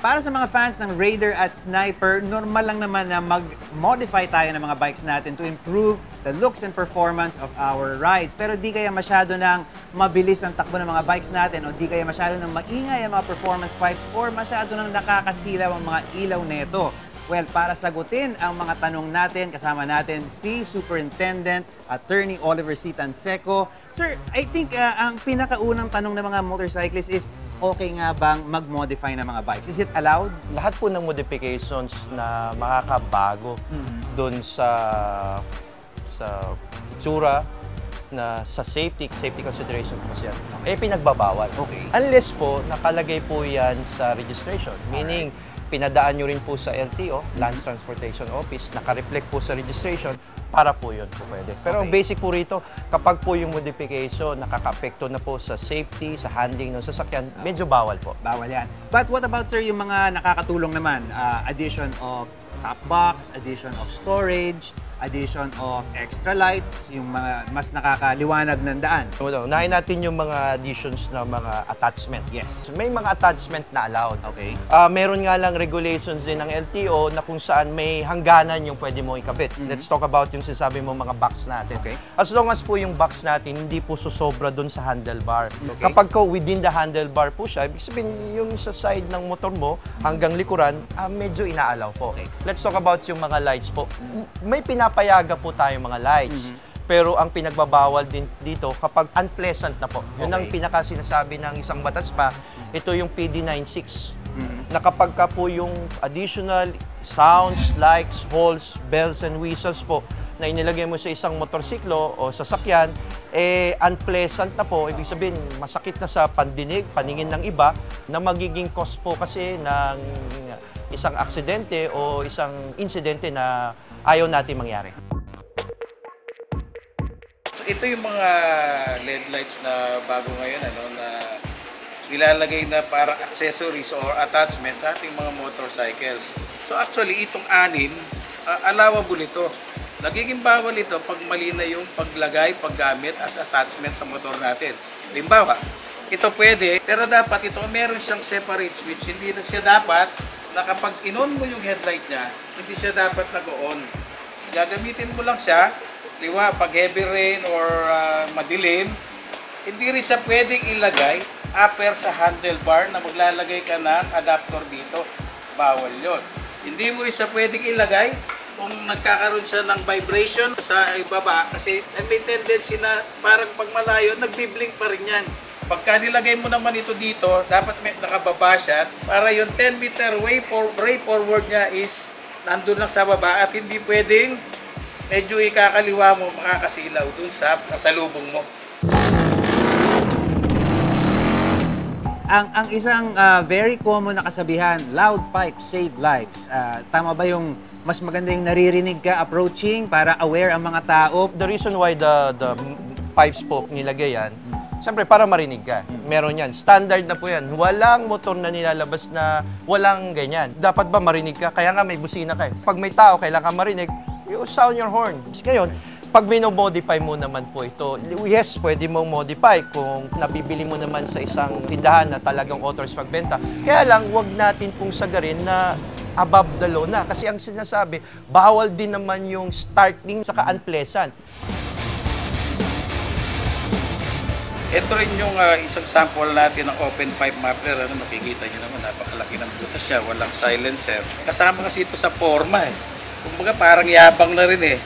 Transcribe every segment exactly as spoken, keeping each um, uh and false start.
para sa mga fans ng Raider at Sniper, normal lang naman na mag-modify tayo ng mga bikes natin to improve the looks and performance of our rides. Pero di kaya masyado ng mabilis ang takbo ng mga bikes natin o di kaya masyado ng maingay ang mga performance pipes or masyado ng nakakasilaw ang mga ilaw neto. Well, para sagutin ang mga tanong natin, kasama natin si Superintendent Attorney Oliver C. Tanseco. Sir, I think uh, ang pinakaunang tanong ng mga motorcyclists is, okay nga bang mag-modify ng mga bikes? Is it allowed? Lahat po ng modifications na makakabago mm-hmm. doon sa sa itsura, na sa safety, safety consideration po siya, okay. eh pinagbabawal. Okay. Unless po, nakalagay po yan sa registration. Meaning, pinadaan nyo rin po sa L T O, Land Transportation Office, naka-reflect po sa registration, para po yun po pwede. Pero okay. basic po rito, kapag po yung modification, nakaka-apekto na po sa safety, sa handling ng sasakyan, medyo bawal po. Bawal yan. But what about, sir, yung mga nakakatulong naman? Uh, addition of top box, addition of storage, addition of extra lights, yung mga mas nakakaliwanag ng daan. So, unahin natin yung mga additions na mga attachment. Yes. May mga attachment na allowed. Okay. Uh, meron nga lang regulations din ng L T O na kung saan may hangganan yung pwede mo ikabit. Mm-hmm. Let's talk about yung sinasabi mo mga box natin. Okay. As long as po yung box natin hindi po susobra dun sa handlebar. Okay. Kapag ko within the handlebar po siya, ibig sabihin yung sa side ng motor mo hanggang likuran, uh, medyo inaalaw po. Okay. Let's talk about yung mga lights po. May pinapayaga po tayong mga lights. Mm-hmm. Pero ang pinagbabawal din dito kapag unpleasant na po. Yun okay. ang pinaka sinasabi ng isang batas pa. Ito yung P D ninety-six. Mm-hmm. Na kapag ka po yung additional sounds, lights, holes, bells, and whistles po na inilagay mo sa isang motorsiklo o sasakyan, eh unpleasant na po. Ibig sabihin, masakit na sa pandinig, paningin ng iba, na magiging cause po kasi ng isang aksidente o isang insidente na ayaw natin mangyari. Ito yung mga L E D lights na bago ngayon, ano, na nilalagay na para accessories or attachments sa ating mga motorcycles. So actually, itong anim, uh, allowable ito. Nagiging bawal ito pag mali na yung paglagay, paggamit as attachment sa motor natin. Limbawa, ito pwede, pero dapat ito meron siyang separate switch. Hindi na siya dapat na kapag in-on mo yung headlight niya, hindi siya dapat nag-on. Gagamitin mo lang siya, liwa, pag heavy rain or uh, madilim, hindi rin siya pwedeng ilagay upper sa handlebar na maglalagay ka ng adapter dito. Bawal yon. Hindi mo rin siya pwedeng ilagay kung nagkakaroon siya ng vibration sa ibaba kasi may tendency na parang pag malayo, nagbiblink pa rin yan. Pagka nilagay mo naman ito dito, dapat may nakababa siya para yung ten meter way, for, way forward niya is nandun lang sa baba at hindi pwedeng medyo ikakaliwa mo, makakasilaw dun sa kasalubong mo. Ang, ang isang uh, very common na kasabihan, loud pipes save lives. Uh, tama ba yung mas maganda yung naririnig ka approaching para aware ang mga tao? The reason why the, the pipes po nilagay yan, siyempre para marinig ka. Meron yan. Standard na po yan. Walang motor na nilalabas na walang ganyan. Dapat ba marinig ka? Kaya nga may busina ka. Pag may tao, kailangan marinig, you sound your horn. Ngayon, pag minamodify mo naman po ito, yes, pwede mong modify kung nabibili mo naman sa isang tindahan na talagang authorized magbenta. Kaya lang, wag natin pong sagarin na above the law na. Kasi ang sinasabi, bawal din naman yung starting saka unpleasant. Ito rin yung uh, isang sample natin ng open pipe muffler. Ano, makikita nyo naman, napakalaki ng butas siya, walang silencer. Kasama kasi ito sa forma eh. Kumbaga parang yabang na rin eh.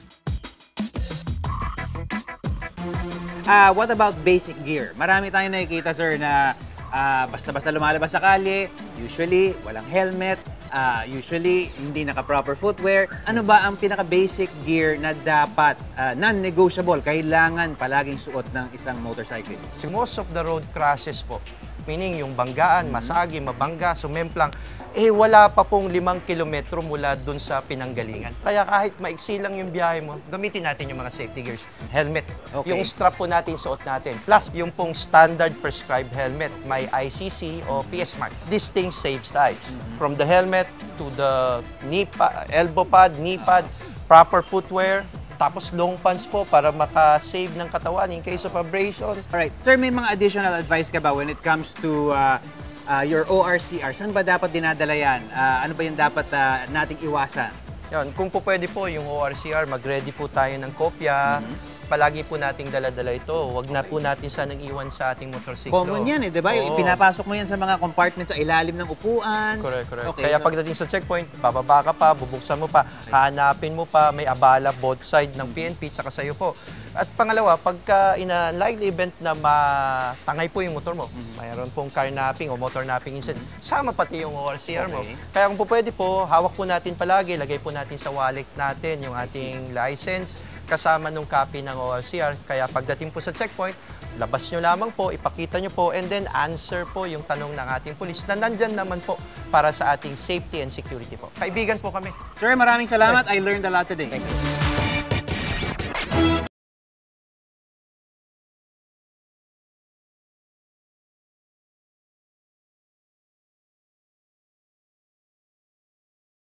Uh, what about basic gear? Marami tayong nakikita, sir, na uh, basta-basta lumalabas sa kalye, usually walang helmet, uh, usually hindi naka-proper footwear. Ano ba ang pinaka-basic gear na dapat uh, non-negotiable, kailangan palaging suot ng isang motorcyclist? Most of the road crashes po, meaning yung banggaan, masagi, mabangga, sumemplang, eh wala pa pong limang kilometro mula dun sa pinanggalingan. Kaya kahit maiksi lang yung biyahe mo, gamitin natin yung mga safety gears. Helmet, okay. Yung strap po natin, suot natin. Plus, yung pong standard prescribed helmet, may I C C o P S mark. This thing saves lives. Mm-hmm. From the helmet to the knee pad, elbow pad, knee pad, proper footwear, tapos long pants po para maka-save ng katawan in case of abrasion. Alright, sir, may mga additional advice ka ba when it comes to uh, uh, your O R C R, saan ba dapat dinadala yan? Uh, ano ba yung dapat uh, nating iwasan? Yan, kung po pwede po yung O R C R, mag-ready po tayo ng kopya. Mm-hmm. Palagi po nating dala-dala ito. Huwag na po natin sanang iwan sa ating motorsiklo. Common yan eh, di ba? Oo. Pinapasok mo yan sa mga compartments sa ilalim ng upuan. Correct, correct. Okay, Kaya so, pagdating sa checkpoint, bababa ka pa, bubuksan mo pa, hahanapin mo pa, may abala both side ng P N P tsaka sa'yo po. At pangalawa, pagka in a likely event na matangay po yung motor mo, mm-hmm. mayroon pong car napping o motor napping incident, mm-hmm. sama pati yung O R C R mo. Okay. Kaya kung po pwede po, hawak po natin palagi, lagay po natin sa wallet natin yung ating license, kasama nung copy ng O R C R. Kaya pagdating po sa checkpoint, labas nyo lamang po, ipakita nyo po, and then answer po yung tanong ng ating pulis na nandyan naman po para sa ating safety and security po. Kaibigan po kami. Sir, maraming salamat. I learned a lot today. Thank you.